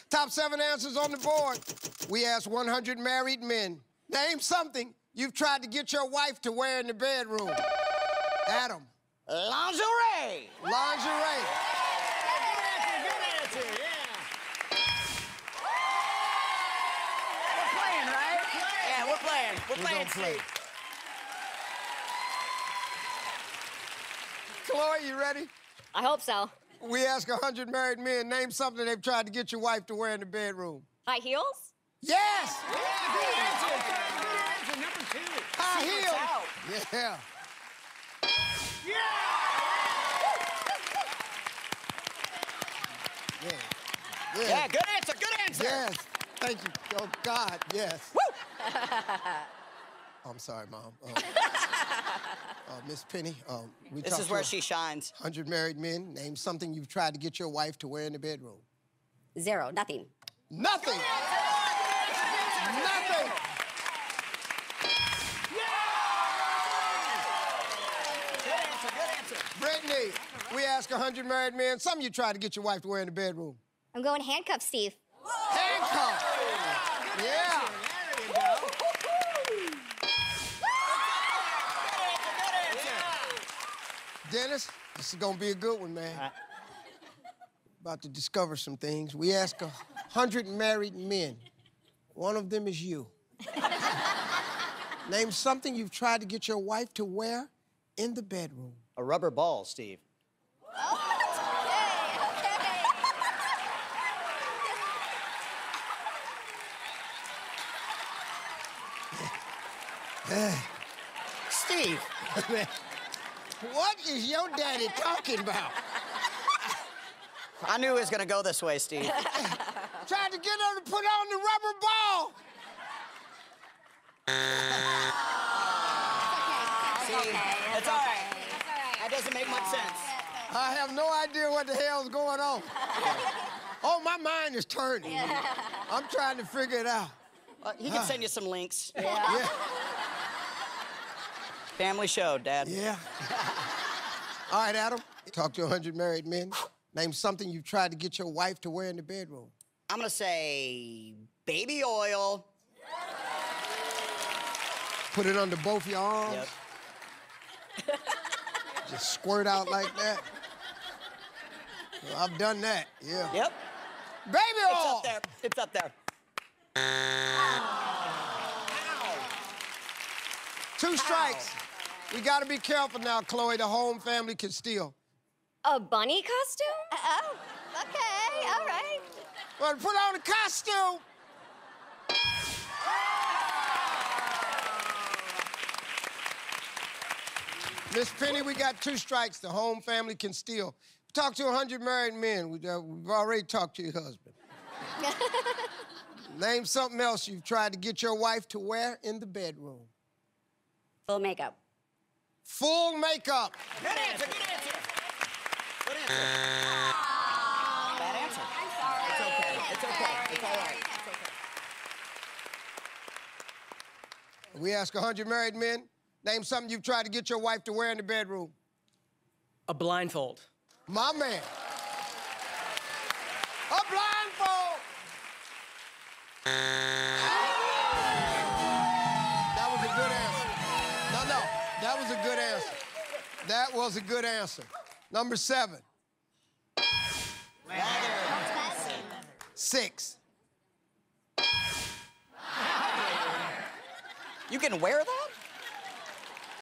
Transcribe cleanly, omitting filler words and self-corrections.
Top 7 answers on the board. We asked 100 married men. Name something you've tried to get your wife to wear in the bedroom. Adam. Lingerie. Lingerie. Good answer, yeah. We're playing, right? Yeah, we're playing. We're playing, Steve. Chloe, you ready? I hope so. We asked 100 married men, name something they've tried to get your wife to wear in the bedroom. High heels? Yes! Yeah, good answer. Good answer. Number 2. High Secret's heels. out. Yeah. Yeah, good answer. Good answer. Yes. Thank you. Oh, God, yes. Woo! I'm sorry, Mom. Miss Penny, This is where she shines. 100 married men, name something you've tried to get your wife to wear in the bedroom. 0, nothing. Nothing. Nothing. Good answer. Good answer. Brittany, we asked 100 married men, something you tried to get your wife to wear in the bedroom. I'm going handcuffs, Steve. Handcuffs. Yeah. There you go. Dennis, this is gonna be a good one, man. About to discover some things. We asked 100 married men. One of them is you. Name something you've tried to get your wife to wear in the bedroom. A rubber ball, Steve. Steve. What is your daddy talking about? I knew it was gonna go this way, Steve. Tried to get her to put on the rubber ball. See, it's all right. That doesn't make much sense. I have no idea what the hell's going on. Oh, my mind is turning. I'm trying to figure it out. He can send you some links. Yeah. Family show, Dad. Yeah. All right, Adam. Talk to 100 married men. Name something you've tried to get your wife to wear in the bedroom. I'm gonna say baby oil. Put it under both your arms. Yep. Just squirt out like that. Well, I've done that, yeah. Yep. Baby It's oil! up there. It's up there. Ow. 2 strikes. We gotta be careful now, Chloe. The home family can steal. A bunny costume? Oh, okay, all right. Well, put on a costume. Miss Penny, we got 2 strikes. The home family can steal. Talk to 100 married men. We've already talked to your husband. Name something else you've tried to get your wife to wear in the bedroom. Full makeup. Full makeup. Good answer. Good answer. Good answer. Bad answer. I'm sorry. It's okay. It's okay. It's all right. We ask 100 married men, name something you've tried to get your wife to wear in the bedroom. A blindfold. My man. A blindfold. That was a good answer. No, that was a good answer. That was a good answer. Number 7. 6. You can wear that?